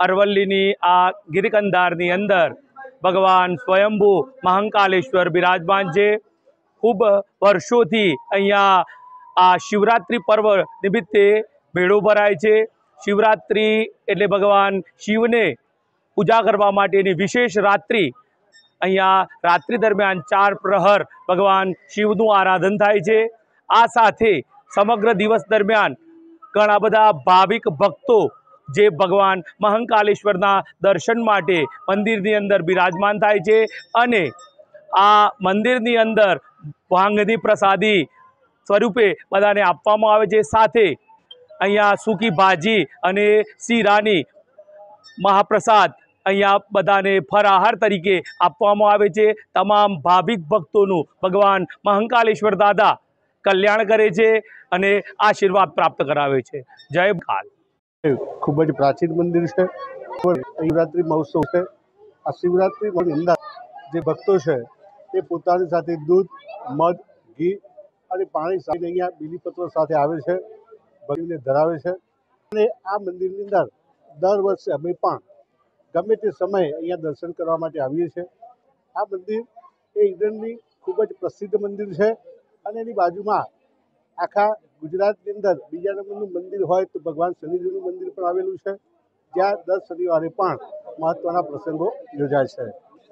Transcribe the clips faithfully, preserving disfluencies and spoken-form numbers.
અરવલ્લીની આ ગિરિકંધારની અંદર ભગવાન સ્વયંભૂ મહાકાલેશ્વર બિરાજમાન છે। ખૂબ વર્ષોથી અહીંયા આ શિવરાત્રિ પર્વ નિમિત્તે મેળો ભરાય છે। શિવરાત્રિ એટલે ભગવાન શિવને પૂજા કરવા માટેની વિશેષ રાત્રિ। અહીંયા રાત્રિ દરમિયાન ચાર પ્રહર ભગવાન શિવનું આરાધન થાય છે। આ સાથે સમગ્ર દિવસ દરમિયાન ઘણા બધા ભાવિક ભક્તો જે ભગવાન મહાકાલેશ્વરના દર્શન માટે મંદિરની અંદર બિરાજમાન થાય છે અને આ મંદિરની અંદર ભાંગની પ્રસાદી સ્વરૂપે બધાને આપવામાં આવે છે। સાથે અહીંયા સૂકી ભાજી અને શીરાની મહાપ્રસાદ અહીંયા બધાને ફરાહાર તરીકે આપવામાં આવે છે। તમામ ભાવિક ભક્તોનું ભગવાન મહાકાલેશ્વર દાદા કલ્યાણ કરે છે અને આશીર્વાદ પ્રાપ્ત કરાવે છે। જય કાલ। खूब ज प्राचीन मंदिर है। शिवरात्रि महोत्सव है। आ शिवरात्रि अंदर जे भक्तों है ये पोतानी साथे दूध मध घी और पानी साथे अहींया बीलीपत्र साथे आवे छे, भक्तोने धरावे छे। અને આ મંદિરની અંદર દર વર્ષે અમે પણ ગમે તે સમયે અહીંયા દર્શન કરવા માટે આવીએ છીએ। આ મંદિર એ ઈડનની ખૂબ જ પ્રસિદ્ધ મંદિર છે અને એની બાજુમાં આખા ગુજરાતની અંદર બીજા નંબરનું મંદિર હોય તો ભગવાન શનિદેવનું મંદિર પણ આવેલું છે, જ્યાં દર શનિવારે પણ મહત્વના પ્રસંગો યોજાય છે।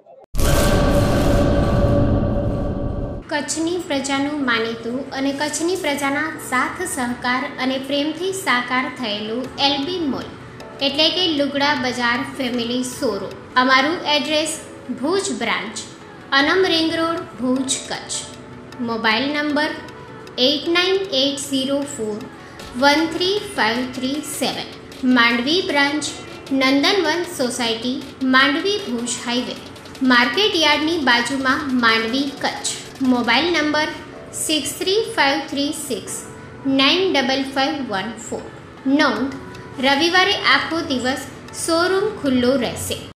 કચ્છની પ્રજાનું માનીતું અને કચ્છની પ્રજાના સાથ સહકાર અને પ્રેમથી સાકાર થયેલું એલબી મોલ એટલે કે લુગડા બજાર ફેમિલી શોરૂમ। અમારું એડ્રેસ ભુજ બ્રાન્ચ, અનમ ring road, Bhuj, Kutch. Mobile number eight nine eight zero four one three five three seven. Mandvi branch, Nandanvan society, Mandvi Bhuj highway, market यार्डनी बाजूमां, Mandvi, Kutch. Mobile number six three five three six nine double five one four. नोंध, रविवारे आखो दिवस showroom खुल्लो रहेशे।